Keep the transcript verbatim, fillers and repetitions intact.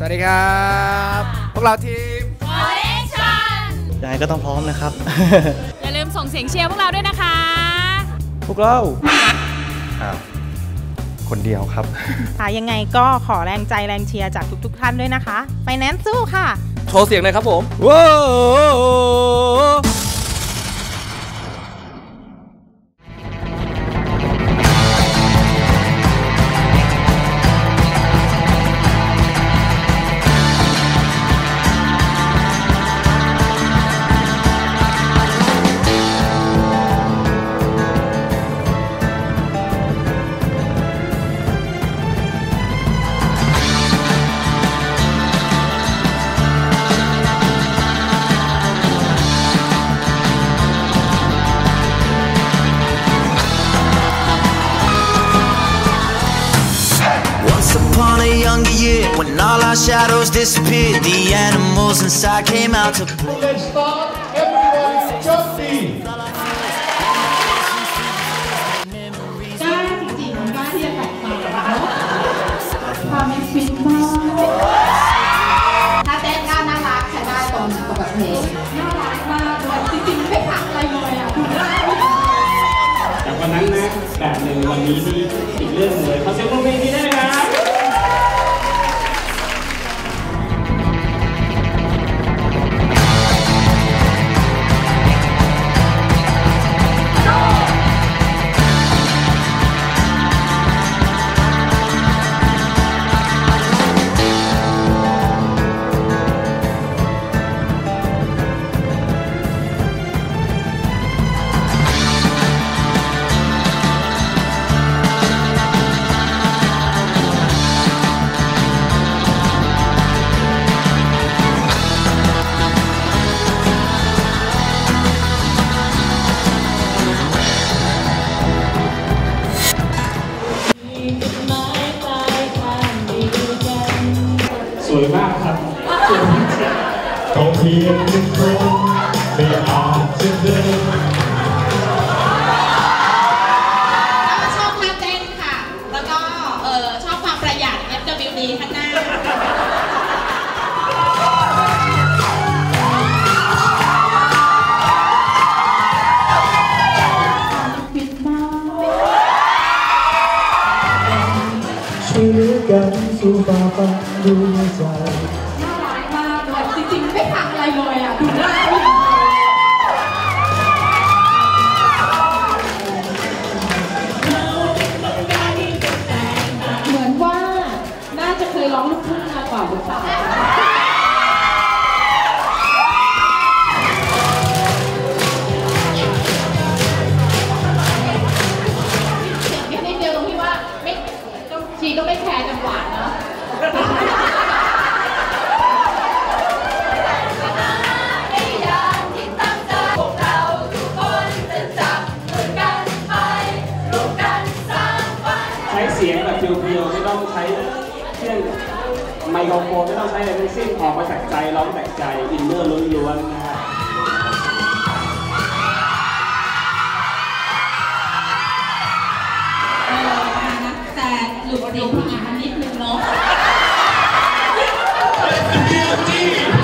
วัสดีครับพวกเราทีมคอลเลคชั่นยังไงก็ต้องพร้อมนะครับอย่าลืมส่งเสียงเชียร์พวกเราด้วยนะคะพวกเราอ้าวคนเดียวครับค่ะยังไงก็ขอแรงใจแรงเชียร์จากทุกๆท่านด้วยนะคะไฟแนนซ์สู้ค่ะโชว์เสียงหน่อยครับผมว้าว Upon a younger year, when all our shadows disappeared, the animals inside came out to play. Let's start, everyone, jumping. กล้าจริงๆกล้าที่จะแตกต่างความเป็นฟิตมากถ้าเต้นก็น่ารักใช้ได้ตรงกับเพลงน่ารักมากด้วยจริงๆไม่ผักอะไรเลยอ่ะคุณได้จากวันนั้นนะแบบหนึ่งวันนี้ที่อีกเรื่องเลยเขาเซ็นโปรเฟสนี้ได้ไหมครับสวยมากครับสวยมากก็เพียงหนึ่งคนไม่อาจจะเดินก็ชอบท่าเต้นค่ะแล้วก็เออชอบความประหยัด เอฟ ดับเบิลยู ดี ข้างหน้าฟิตมากช่วยเหลือกันสู่ฝ่าฟันดูใจน่ารักมากเลยจริงๆไม่พังอะไรเลยอ่ะดูได้เหมือนว่าน่าจะเคยร้องลูกทุ่งมาก่อนหรือเปล่าเสียงแค่นิดเดียวตรงที่ว่าไม่ชีก็ไม่แคร์จังหวะเนาะใช้เสียงแบบเพียวๆไม่ต้องใช้เครื่องไมโครโฟนไม่ต้องใช้อะไรทั้งสิ้นออกมาจากใจร้องจากใจอินเนอร์ล้วนๆนะครับเออนะแต่หลุดเสียงผู้หญิงมันนิดนึงเนาะ